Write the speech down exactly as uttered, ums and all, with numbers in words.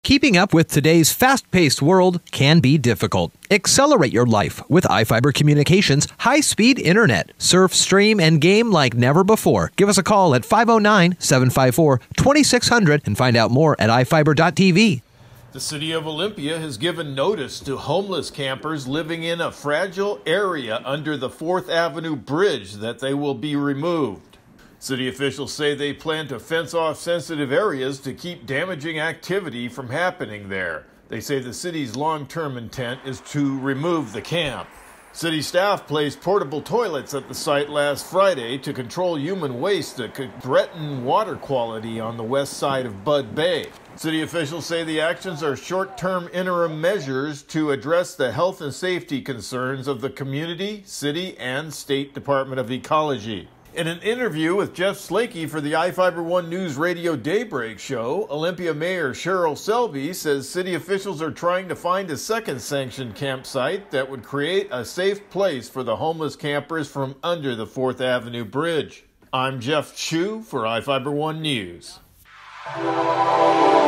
Keeping up with today's fast-paced world can be difficult. Accelerate your life with IFiber Communications high-speed internet. Surf, stream, and game like never before. Give us a call at five oh nine, seven five four, two six zero zero and find out more at i fiber dot t v. The City of Olympia has given notice to homeless campers living in a fragile area under the fourth Avenue Bridge that they will be removed. City officials say they plan to fence off sensitive areas to keep damaging activity from happening there. They say the city's long-term intent is to remove the camp. City staff placed portable toilets at the site last Friday to control human waste that could threaten water quality on the west side of Bud Bay. City officials say the actions are short-term interim measures to address the health and safety concerns of the community, city, and State Department of Ecology. In an interview with Jeff Slakey for the IFiber one News Radio Daybreak show, Olympia Mayor Cheryl Selby says city officials are trying to find a second sanctioned campsite that would create a safe place for the homeless campers from under the fourth Avenue Bridge. I'm Jeff Chu for IFiber one News.